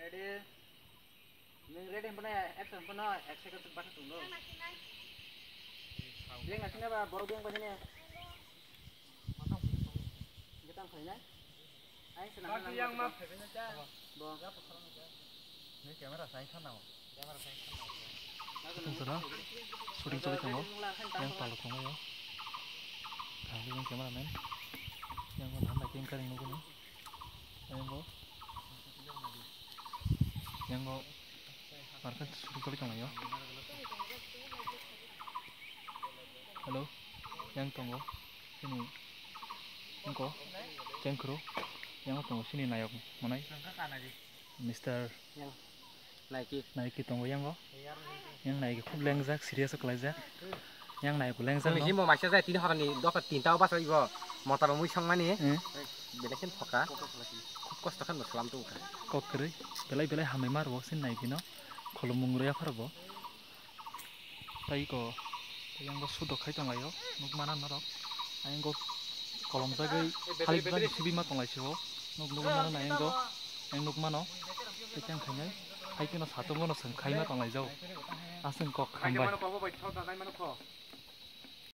Ready? Mình ready hôm nay action hôm nay action cái bắt tụi nó. Liang nasi ni apa? Baru biang pasal ni. Kita ang kaya. Ay, senang. Kaki yang mah phải cái cha. Bo. Ini kamera saya kan nào. Kamera saya kan nào. Tunggu shooting coba tunggu. Yang tahu tunggu ya. Kali yang cameraman. Yang mau hand lagi yang kering nunggu nih. Yang mau market shooting coba tunggu ya. Halo. Yang tunggu. Sini. Engkau. Cengkro. Yang tunggu sini naik mana? Mister. Yang Nike. Nike tunggu yang kok. Yang Nike খুব লেংজাক serious কলাইজা yang Nike লেংজাক Ini mau masih saya tidak akan dapat tinta apa saja ibu. Motor mau iseng mana ya? Bedakin foka. খুব কষ্ট kan berselam tuh kan. kok kiri belai hamai mar wak sin Nike no kalau menguraya farbo tai ko yang go sudo khai tonglayo nuk mana norok ayang go kolom jagai halip jagi sibi ma tonglaisiwo nuk mana na yang nuk mano petang khainai hai kino satongo no sang khai ma tonglaijau aseng kok khambai